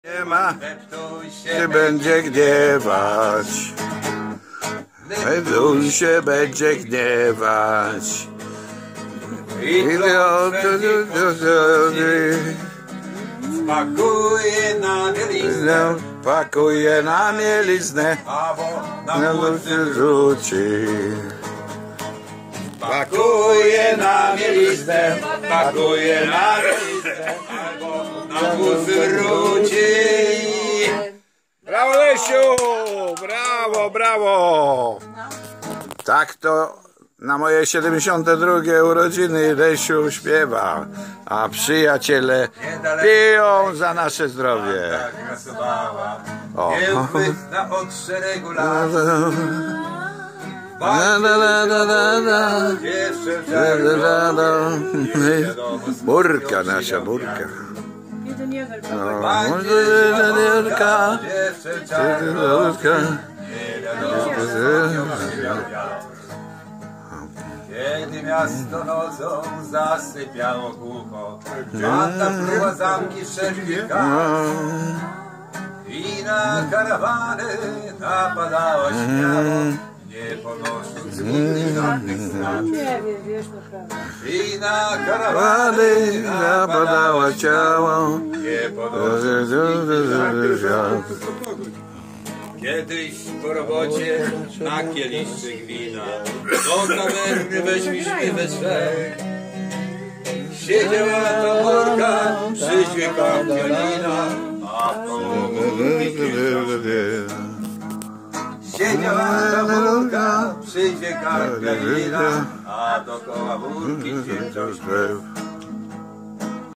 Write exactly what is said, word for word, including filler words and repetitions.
Nie ma, się będzie gniewać. Weptuj się będzie gniewać. Pakuje na mieliznę, pakuje na mieliznę, na wóz rzuci. pakuje na mieliznę, pakuje na mieliznę, albo na wóz wróci. Brawo, Lesiu! Brawo, brawo! Tak to na moje siedemdziesiąte drugie urodziny Lesiu śpiewa, a przyjaciele piją za nasze zdrowie. Tak grasowała, O. nieuchwytna od szeregu lat. Jeszcze Burka, nasza burka. Burka, kiedy miasto nocą zasypiało głucho, żadna próba zamki szerwika i na karawany napadała śmiało, nie ponosząc nigdy żadnych znaków. I na karawany napadała ciało, nie ponosząc nigdy żadnych znaków. Kiedyś po robocie na kieliszczyk wina do tawerny weźmiśmy we trzech. Siedziała ta Burka przy dźwiękach pianina, a w komórki Siedziała ta Burka przy dźwiękach pianina, a dookoła Burki ciężał śpiew.